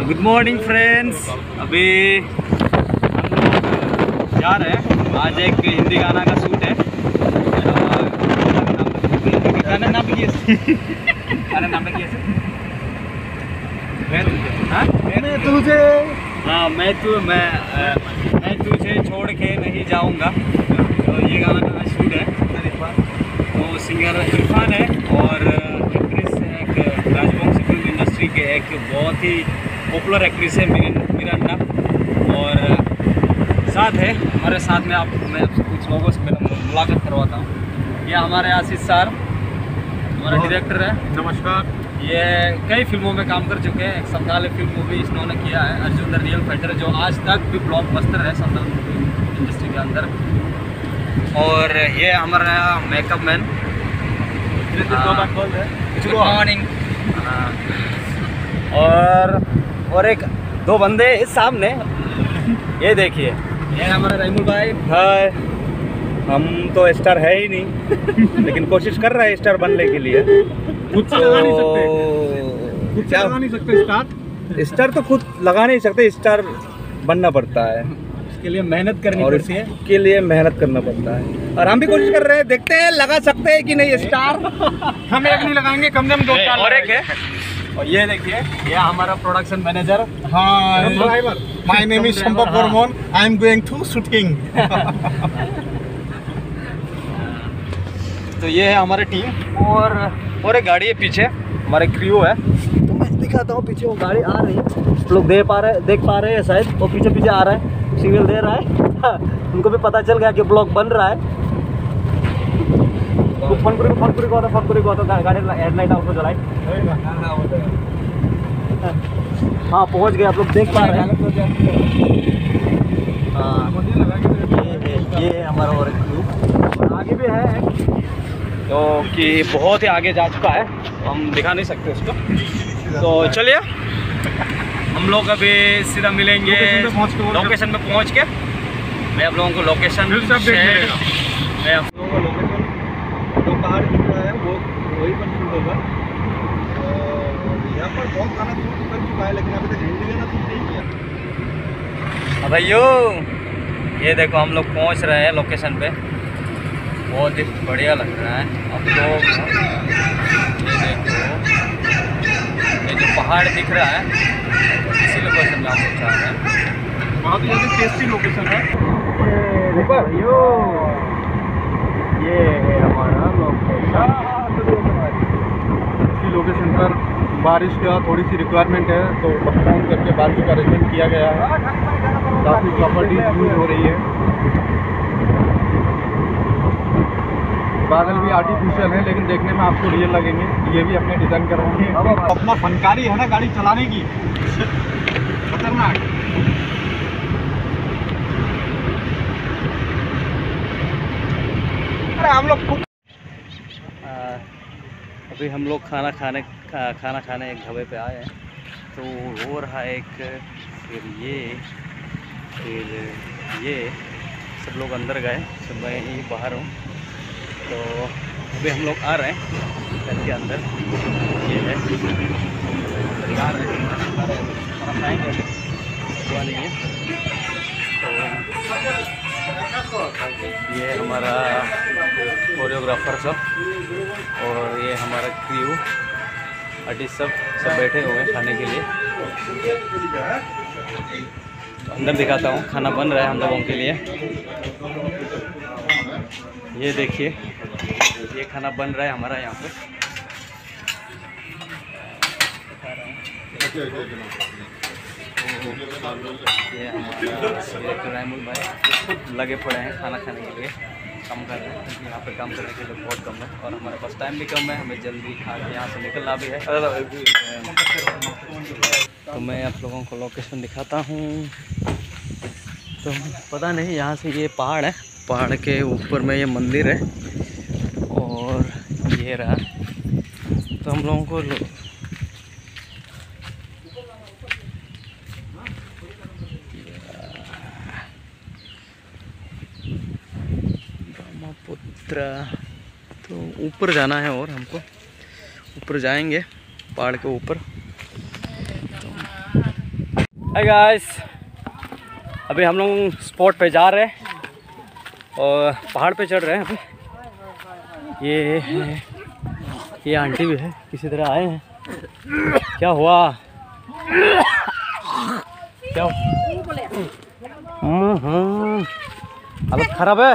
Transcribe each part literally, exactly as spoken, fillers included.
Good morning friends. अभी हम लोग जा रहे हैं, आज एक हिंदी गाना का शूट है। गाना नाम की गाना नाम की मैं तुझे हाँ मैं तू मैं मैं तुझे छोड़ के नहीं जाऊंगा। तो ये गाना का शूट है। तो सिंगर इरफान है और एक्ट्रेस एक राजवंशी फिल्म इंडस्ट्री के एक बहुत ही पॉपुलर एक्ट्रेस है मीरान्ना। और साथ है हमारे साथ में आप मैं आपसे कुछ लोगों से मुलाकात करवाता हूँ। ये हमारे आशीष सर हमारा डायरेक्टर है। नमस्कार। ये कई फिल्मों में काम कर चुके हैं। एक संताल फिल्म मूवी इन्होंने किया है, अर्जुन द रियल फाइटर, जो आज तक भी ब्लॉकबस्टर है संताल मूवी इंडस्ट्री के अंदर। और ये हमारा मेकअप मैन गुड मॉर्निंग। और और एक दो बंदे इस सामने, ये देखिए, ये हमारा रहीमुल भाई। हाय। हम तो स्टार है ही नहीं लेकिन कोशिश कर रहे हैं स्टार बनने के लिए। खुद से लगा नहीं सकते, खुद से लगा नहीं सकते स्टार स्टार तो खुद लगा नहीं सकते, स्टार बनना पड़ता है, इसके लिए मेहनत करनी पड़ती है, इसके लिए मेहनत करना पड़ता है। और हम भी कोशिश कर रहे हैं, देखते हैं लगा सकते हैं कि नहीं स्टार। हम एक नहीं लगाएंगे, कम से कम दो स्टार और एक है। और ये देखिए, ये हमारा प्रोडक्शन मैनेजर। हाँ, my name is Sampat Barman, I am going to shooting. तो ये है हमारी टीम। और और एक गाड़ी है पीछे, हमारे क्रू है। तो मैं दिखाता हूँ, पीछे वो गाड़ी आ रही है, आप लोग देख पा रहे देख पा रहे हैं शायद। वो पीछे पीछे आ रहा है, सिग्नल दे रहा है। उनको भी पता चल गया कि ब्लॉक बन रहा है। तो फनपुरी को फनपुरी को आता फनपुरी को आता गाड़ी हेडलाइट आपको जलाई। हाँ पहुँच गए, आप लोग देख पा रहे हैं। हाँ ये ये हमारा और एक क्रू, और आगे भी है तो कि बहुत ही आगे जा चुका है, हम दिखा नहीं सकते उसको। तो चलिए हम लोग अभी सीधा मिलेंगे लोकेशन पे पहुंच के। मैं आप लोगों को लोकेशन शेयर मैं आप लोगों को लोकेशन जो पहाड़ दिख रहा है वो वही पर शूट होगा। यहाँ पर बहुत गाना शूट कर चुका है लेकिन अभी तक हिंदी गाना शूट नहीं किया। भाइयों ये देखो, हम लोग पहुँच रहे हैं लोकेशन पे, बहुत ही बढ़िया लग रहा है। अब लोग ये देखो, ये जो पहाड़ दिख रहा है इसी लोकेशन में हम लोग जा रहे हैं। बहुत ही टेस्टी लोकेशन है। यो ये है हमारा लोकेशन। इसी लोकेशन पर बारिश का थोड़ी सी रिक्वायरमेंट है तो फोन करके बारिश का अरेंजमेंट किया गया है। काफ़ी प्रॉपर्टीज यूज हो रही है। बादल भी आर्टिफिशियल है लेकिन देखने में आपको रियल लगेंगे। ये भी अपने डिज़ाइन करवाएंगे। अपना फनकारी है ना गाड़ी चलाने की, खतरनाक। अरे हम लोग खुद अभी हम लोग खाना खाने खा, खाना खाने एक ढाबे पे आए हैं। तो हो रहा एक, फिर ये फिर ये सब लोग अंदर गए, सब मैं ही बाहर हूँ। तो अभी हम लोग आ रहे हैं घर के अंदर। ये है आ रहे हैं नहीं है। तो ये हमारा कोरियोग्राफर सब और ये हमारा क्रू आर्टिस्ट सब सब बैठे हुए हैं खाने के लिए। तो अंदर दिखाता हूँ, खाना बन रहा है हम लोगों के लिए। ये देखिए, ये खाना बन रहा है हमारा यहाँ पे। ये हमारा रहीमुल भाई खुद लगे पड़े हैं खाना खाने के लिए, काम कर रहे हैं क्योंकि यहाँ पे काम करने के लिए बहुत कम है और हमारे पास टाइम भी कम है, हमें जल्दी खा के यहाँ से निकलना भी है। तो मैं आप लोगों को लोकेशन दिखाता हूँ। तो पता नहीं, यहाँ से ये पहाड़ है, पहाड़ के ऊपर में ये मंदिर है और ये रहा। तो हम लोगों को ब्रह्मपुत्र, तो ऊपर जाना है और हमको ऊपर जाएंगे पहाड़ के ऊपर। तो हाय गाइस, अभी हम लोग स्पॉट पे जा रहे हैं और पहाड़ पे चढ़ रहे हैं। अभी ये है, ये आंटी भी है, किसी तरह आए हैं। क्या हुआ? क्या हम्म हालत खराब है।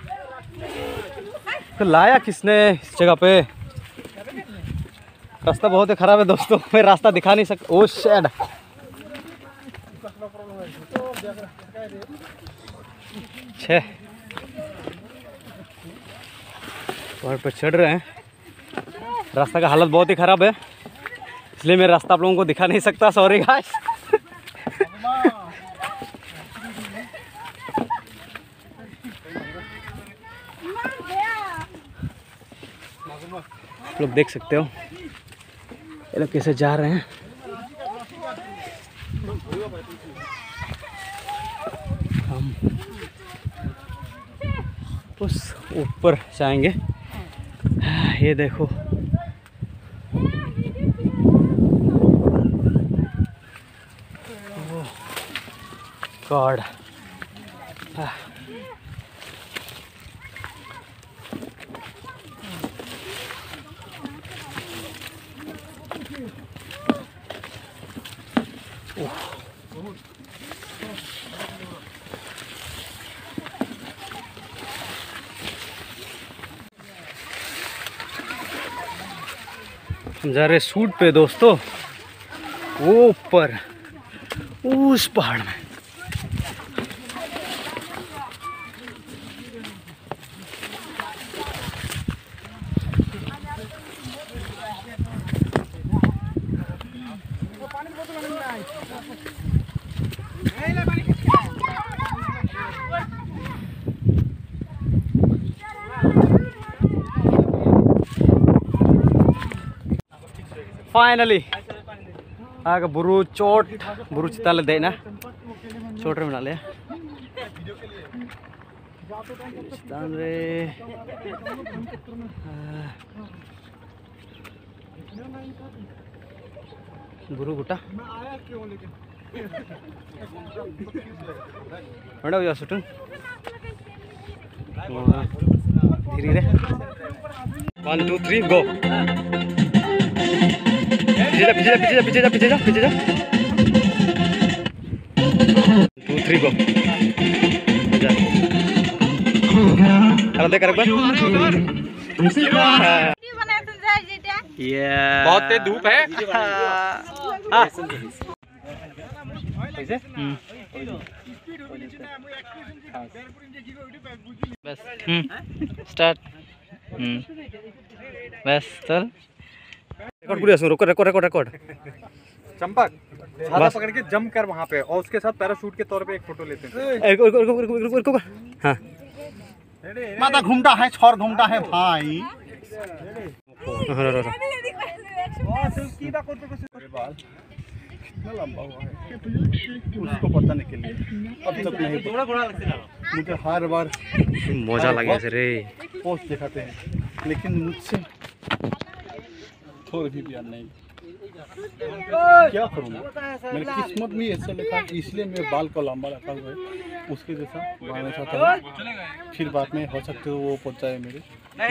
तो लाया किसने इस जगह पे? रास्ता बहुत ही खराब है दोस्तों, मैं रास्ता दिखा नहीं सकता। ओह शिट, छः पहाड़ पर चढ़ रहे हैं। रास्ता का हालत बहुत ही ख़राब है, इसलिए मैं रास्ता आप लोगों को दिखा नहीं सकता। Sorry guys. आप लोग देख सकते हो ये लोग कैसे जा रहे हैं। हम उस ऊपर जाएंगे। ये देखो, गॉड, हम जा रहे सूट पे दोस्तों, वो ऊपर उस पहाड़ में। फाइनली आग बुरु चोट बुरु चिताले देना चोट रे बनाले चितान रे बुरु गुटा बड़ा हो सुटन धीरे धीरे वन टू थ्री गो। पीछे जा पीछे जा पीछे जा पीछे जा पीछे जा टू थ्री गो। कर दे कर एक बार। बहुत तेज धूप है। कैसे? बस स्टार्ट। बस चल रिकॉर्ड पूरी सुनो, रिकॉर्ड रिकॉर्ड रिकॉर्ड। चंपक छाता पकड़ के जंप कर वहाँ पे और उसके साथ पैराशूट के तौर पे एक फोटो लेते हैं। हाँ माता घूमता है, छोर घूमता है भाई। कितना लंबा हुआ है उसको पता नहीं के लिए अब तक नहीं। मुझे हर बार मजा लगे रे पोस्ट दिखाते हैं, लेकिन मुझसे थोड़ी भी प्यार नहीं। क्या करूँगा, मेरी किस्मत में ऐसा लिखा, इसलिए मेरे बाल को लंबा रखा हुआ है उसके जैसा बनाना चाहता हूँ। फिर बाद में हो सकते हो वो पहुँच जाए मेरे।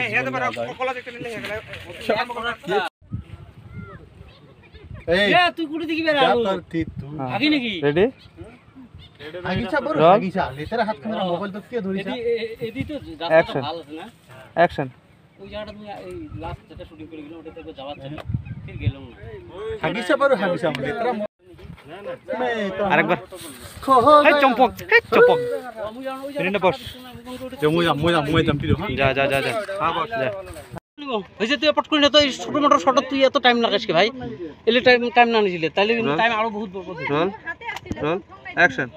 तू कुड़ी दिखी क्या करती तू आगे नहीं रेडी आगीचा बरोबर आगीचा लेतर हात कमरा मोबाइल तो क्या धोरीचा এদি তো রাস্তাটা ভালো আছে না অ্যাকশন ওই জায়গাটা তুমি এই লাস্ট যেটা শুটিং করে গেলাম ওটাতে যাওয়ার জন্য फिर গেলাম না आगीचा बरोबर आगीचा लेतर আরেকবার এই চম্পক এই চম্পক রিনা বস जो मुझे मुझे मुझे जमती दो। যা যা যা যা हां बस যা হইছে তুই পট করি না তো এই ছোট মোটর শট তুই এত টাইম লাগাস কি ভাই এলে টাইম টাইম না নিছিলে তাইলে টাইম আরো বহুত বড় বড় রোল রোल एक्शन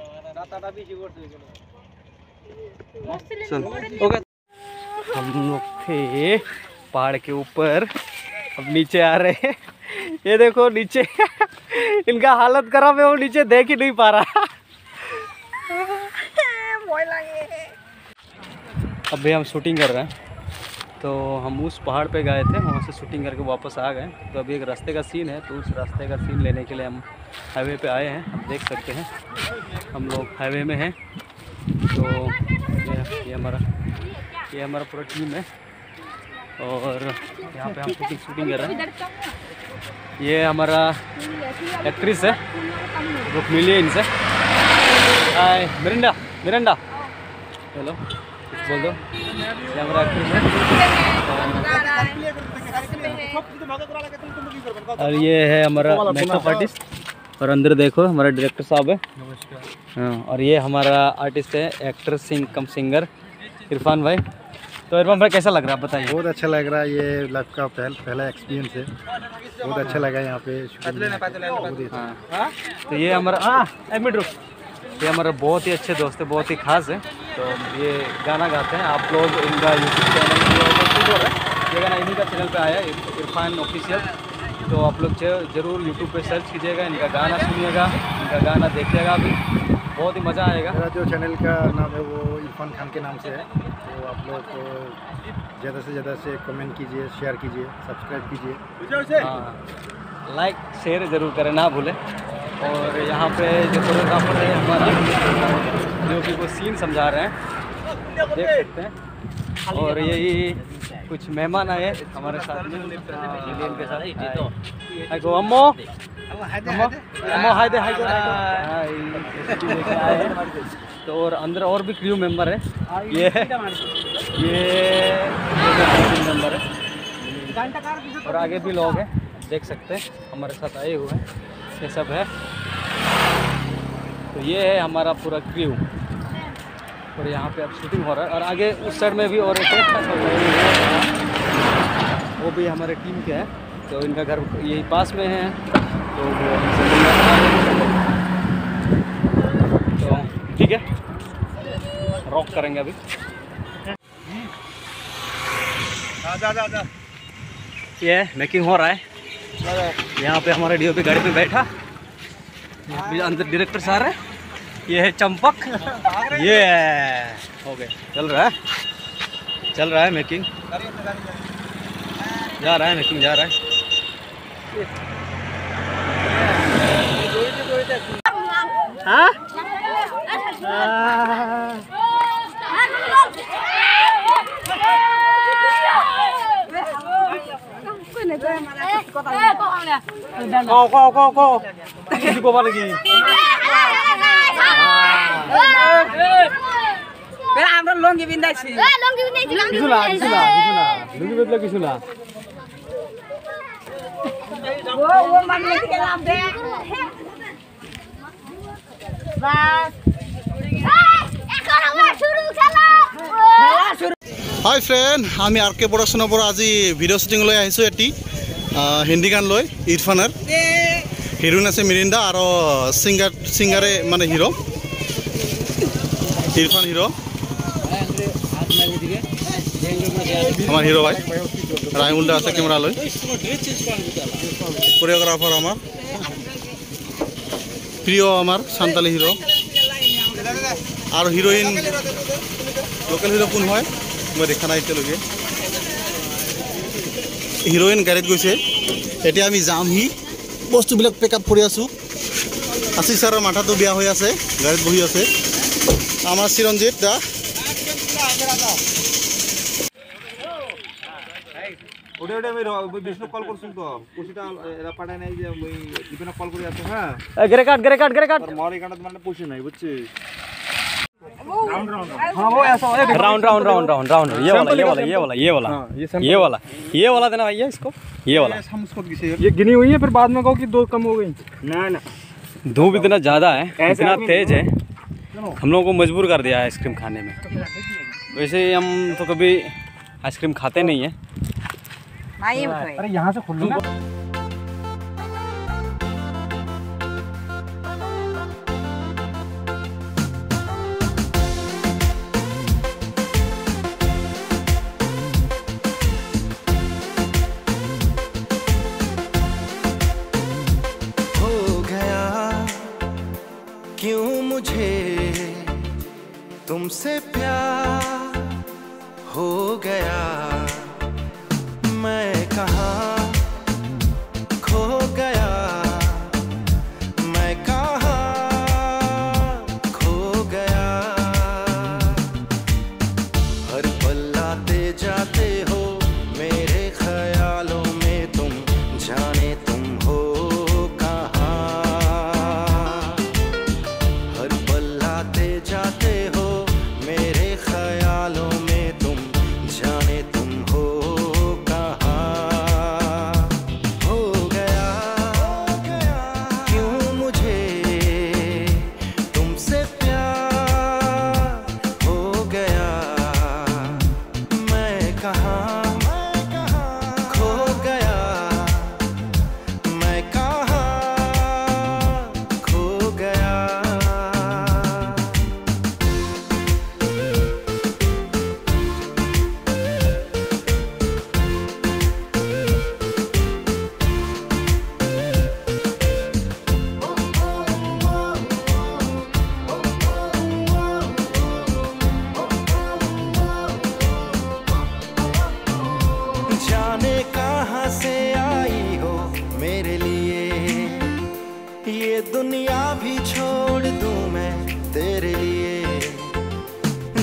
चल ओके हम लोग थे पहाड़ के ऊपर, अब नीचे आ रहे हैं। ये देखो नीचे इनका हालत खराब है, वो नीचे देख ही नहीं पा रहा। अभी हम शूटिंग कर रहे हैं तो हम उस पहाड़ पे गए थे, वहाँ से शूटिंग करके वापस आ गए। तो अभी एक रास्ते का सीन है, तो उस रास्ते का सीन लेने के लिए हम हाईवे पे आए हैं। आप देख सकते हैं हम लोग हाईवे में हैं। तो ये, ये हमारा ये हमारा पूरा टीम है और यहाँ पे हम शूटिंग शूटिंग कर रहे हैं। ये हमारा एक्ट्रेस है, रुक मिलिए इनसे। हाय मिरिंडा, मिरिंडा हेलो, कुछ बोल दो। ये हमारा एक्ट्रेस है और ये है हमारा मेकअप आर्टिस्ट। और अंदर देखो हमारा डायरेक्टर साहब है। हाँ, और ये हमारा आर्टिस्ट है, actor sing cum singer Irfan भाई। तो इरफान भाई कैसा लग रहा है, आप बताइए। बहुत अच्छा लग रहा है, ये लाइफ का पहल, पहला एक्सपीरियंस है। बहुत अच्छा लगा यहाँ पे। हाँ, तो ये हमारा हाँ एक मिनट रुक, ये हमारा बहुत ही अच्छे दोस्त है, बहुत ही खास है। तो ये गाना गाते हैं, आप लोग इनका यूट्यूब चैनल, ये गाना इन्हीं का चैनल पे आया है, इरफान ऑफिशियल। तो आप लोग ज़रूर यूट्यूब पे सर्च कीजिएगा, इनका गाना सुनिएगा, इनका गाना देखिएगा, अभी बहुत ही मज़ा आएगा। मेरा जो चैनल का नाम है वो इरफान खान के नाम से है। तो आप लोग ज़्यादा से ज़्यादा से कमेंट कीजिए, शेयर कीजिए, सब्सक्राइब कीजिए। हाँ, लाइक शेयर ज़रूर करें, ना भूलें। और यहाँ पे जो फोटोग्राफर है हमारा, जो कि वो सीन समझा रहे हैं, देख सकते हैं। और यही कुछ मेहमान आए हमारे साथ में, मिलियन के साथ। हाय गो अम्मो, अम्मो अम्मो हाय दे, हाय गो हाय। तो और अंदर और भी क्रू मेंबर है, ये ये मेंबर है और आगे भी लोग हैं, देख सकते हैं हमारे साथ आए हुए हैं, ये सब है। तो ये है हमारा पूरा क्रू और यहाँ पे अब शूटिंग हो रहा है। और आगे उस साइड में भी और एक वो भी हमारे टीम के हैं। तो इनका घर यही पास में है, तो वो हमसे मिलने तो ठीक है, रॉक करेंगे अभी। जा जा जा। ये मेकिंग हो रहा है यहाँ पे, हमारे डीओपी गाड़ी पे बैठा, अंदर डायरेक्टर साहब है, ये है चंपक, ये हो गए, चल रहा है चल रहा है मेकिंग, जा रहा है मेकिंग जा रहा है। हाँ? Kau kau kau kau, ini kau lagi. Pero আমরা লঙ্গি বিন্দাইছি এ লঙ্গি বিন্দাইছি লঙ্গি কিছুলা কিছুলা কিছুলা লঙ্গি বেদলা কিছুলা ও ও মানে গেলাম দে বাস এখন আমরা শুরু খেলা খেলা শুরু। হাই ফ্ৰেণ্ড, আমি আৰ কে প্ৰডাকশ্যনৰ পৰা আজি ভিডিঅ' শ্বুটিঙলৈ আহিছোঁ। এটি হিন্দী গান লৈ ইৰফানৰ হিৰোইন আছে মিৰিণ্ডা আৰু ছিংগাৰ ছিংগাৰে মানে হিৰো ইৰফান হিৰো, আমার হিরো ভাই রাইমুলদা আছে ক্যামেরা লই, কোরিওগ্রাফার আমার প্রিয় আমার সান্তালি হিরো। আর হিরোইন লোকেল হিরো কোন হয় মই দেখা নাই এতিয়ালৈকে। হিরোইন গাড়ীত গৈছে, এতিয়া আমি যামহি, বস্তুবিলাক পেক আপ কৰি আছোঁ। আশিষ ছাৰৰ মাথাটো বেয়া হৈ আছে, গাড়ীত বহি আছে। আমার চিরঞ্জিত দা ওটা ওটা আমি বিষ্ণু কল করছুন, তো পুষিটা এরা পাঠায় নাই যে ওই দীপেনা কল করে আছে। হ্যাঁ গেরে কাট গেরে কাট গেরে কাট মার এই কাটা মানে পুষি নাই বুঝছি। Round round round round round round ये वाला ये वाला ये वाला ये वाला ये वाला ये वाला देना भैया इसको, ये वाला ये गिनी हुई है, फिर बाद में कहो कि दो कम हो गई। ना ना धूप इतना ज़्यादा है, इतना तेज है, हम लोगों को मजबूर कर दिया है आइसक्रीम खाने में। वैसे हम तो कभी आइसक्रीम खाते नहीं हैं। अरे यहाँ से खुल लो। क्यों मुझे तुमसे प्यार हो गया,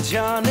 जान